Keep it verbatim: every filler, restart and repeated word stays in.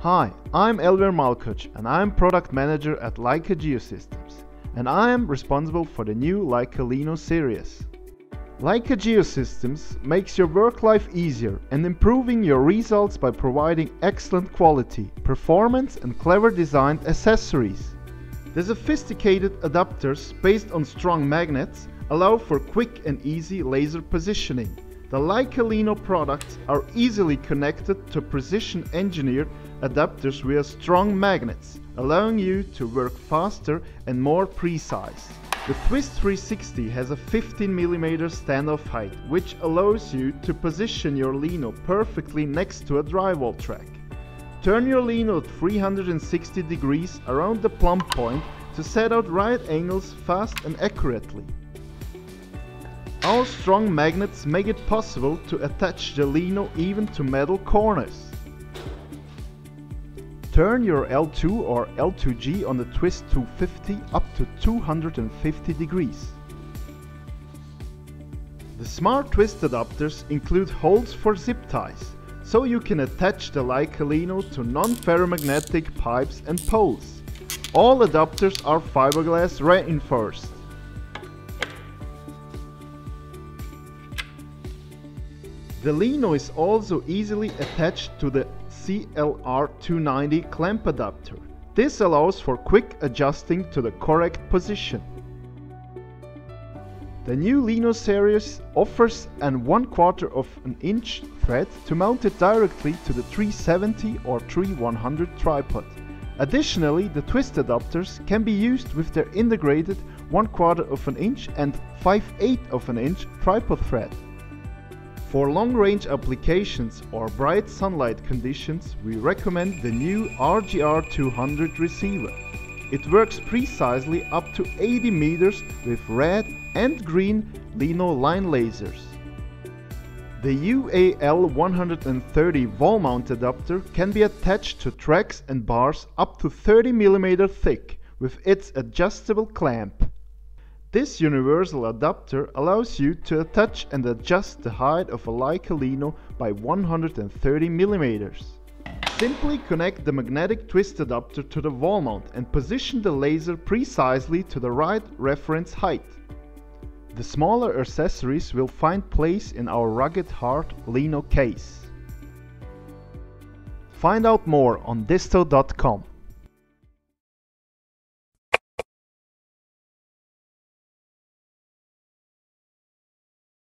Hi, I'm Elver Malkoch and I'm Product Manager at Leica Geosystems, and I am responsible for the new Leica Lino series. Leica Geosystems makes your work life easier and improving your results by providing excellent quality, performance and clever designed accessories. The sophisticated adapters based on strong magnets allow for quick and easy laser positioning. The Leica Lino products are easily connected to precision-engineered adapters via strong magnets, allowing you to work faster and more precise. The TWIST three sixty has a fifteen millimeter standoff height, which allows you to position your Lino perfectly next to a drywall track. Turn your Lino at three hundred sixty degrees around the plumb point to set out right angles fast and accurately. Our strong magnets make it possible to attach the Lino even to metal corners. Turn your L two or L two G on the TWIST two fifty up to two hundred fifty degrees. The smart twist adapters include holes for zip ties, so you can attach the Leica Lino to non-ferromagnetic pipes and poles. All adapters are fiberglass reinforced. The Lino is also easily attached to the C L R two ninety clamp adapter. This allows for quick adjusting to the correct position. The new Lino series offers an one quarter of an inch thread to mount it directly to the three seventy or three one hundred tripod. Additionally, the twist adapters can be used with their integrated one quarter of an inch and five eighths of an inch tripod thread. For long-range applications or bright sunlight conditions, we recommend the new R G R two hundred receiver. It works precisely up to eighty meters with red and green Lino line lasers. The U A L one thirty wall mount adapter can be attached to tracks and bars up to thirty millimeters thick with its adjustable clamp. This universal adapter allows you to attach and adjust the height of a Leica Lino by one hundred thirty millimeters. Simply connect the magnetic twist adapter to the wall mount and position the laser precisely to the right reference height. The smaller accessories will find place in our rugged hard Lino case. Find out more on disto dot com.